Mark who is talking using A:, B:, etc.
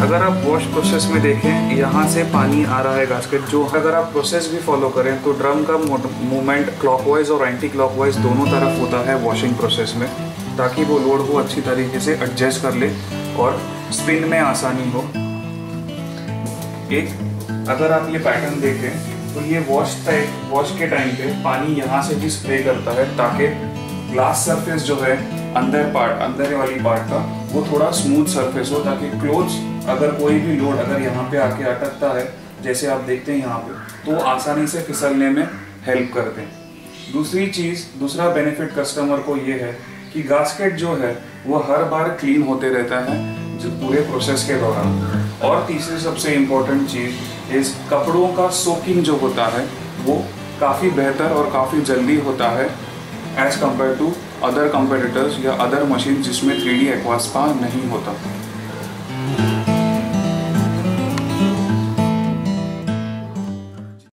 A: अगर आप wash process में देखें, यहाँ से पानी आ रहा है गास्केट जो, अगर आप प्रोसेस भी फॉलो करें तो ड्रम का मूवमेंट क्लॉकवाइज और एंटी क्लॉकवाइज दोनों तरफ होता है वॉशिंग प्रोसेस में, ताकि वो लोड को अच्छी तरीके से एडजस्ट कर ले और स्पिन में आसानी हो। अगर आप ये पैटर्न देखें तो ये वॉश के टाइम पे पानी यहाँ से भी स्प्रे करता है, ताकि ग्लास सरफेस जो है अंदर वाली पार्ट का वो थोड़ा स्मूथ सरफेस हो, ताकि क्लोथ्स अगर कोई भी लोड अगर यहाँ पे आके अटकता है, जैसे आप देखते हैं यहाँ पे, तो आसानी से फिसलने में हेल्प करते हैं। दूसरा बेनिफिट कस्टमर को ये है कि गास्केट जो है वो हर बार क्लीन होते रहता है जो पूरे प्रोसेस के दौरान। और तीसरी सबसे इम्पोर्टेंट चीज़ इस कपड़ों का सोकिंग जो होता है वो काफ़ी बेहतर और काफ़ी जल्दी होता है as compare to other competitors या अदर मशीन जिसमें 3D एक्वा स्पा नहीं होता।